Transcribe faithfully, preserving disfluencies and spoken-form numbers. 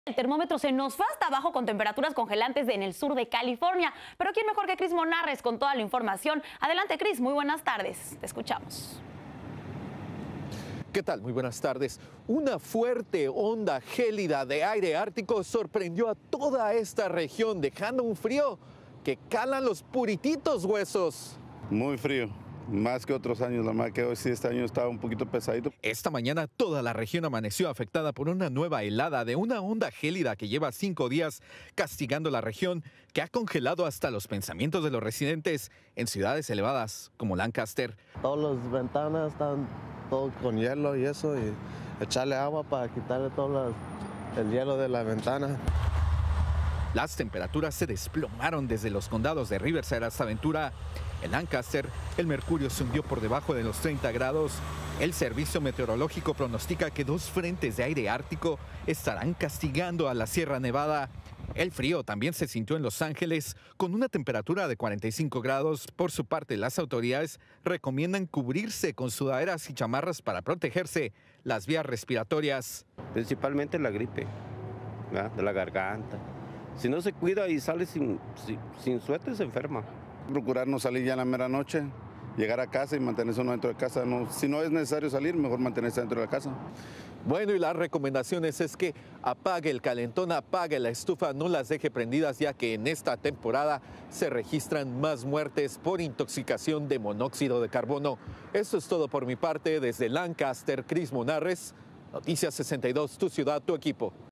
El termómetro se nos fue hasta abajo con temperaturas congelantes en el sur de California. Pero ¿quién mejor que Cris Monarres con toda la información? Adelante, Cris, muy buenas tardes. Te escuchamos. ¿Qué tal? Muy buenas tardes. Una fuerte onda gélida de aire ártico sorprendió a toda esta región, dejando un frío que cala los purititos huesos. Muy frío. Más que otros años, la verdad que hoy sí este año estaba un poquito pesadito. Esta mañana toda la región amaneció afectada por una nueva helada de una onda gélida que lleva cinco días castigando la región, que ha congelado hasta los pensamientos de los residentes en ciudades elevadas como Lancaster. Todas las ventanas están todo con hielo y eso, y echarle agua para quitarle todo las, el hielo de la ventana. Las temperaturas se desplomaron desde los condados de Riverside hasta Ventura. En Lancaster, el mercurio se hundió por debajo de los treinta grados. El servicio meteorológico pronostica que dos frentes de aire ártico estarán castigando a la Sierra Nevada. El frío también se sintió en Los Ángeles, con una temperatura de cuarenta y cinco grados. Por su parte, las autoridades recomiendan cubrirse con sudaderas y chamarras para protegerse las vías respiratorias. Principalmente la gripe, ¿verdad? De la garganta. Si no se cuida y sale sin, sin, sin suéter, se enferma. Procurar no salir ya en la mera noche, llegar a casa y mantenerse uno dentro de casa. No, si no es necesario salir, mejor mantenerse dentro de la casa. Bueno, y las recomendaciones es que apague el calentón, apague la estufa, no las deje prendidas, ya que en esta temporada se registran más muertes por intoxicación de monóxido de carbono. Eso es todo por mi parte. Desde Lancaster, Cris Monarres, Noticias sesenta y dos, tu ciudad, tu equipo.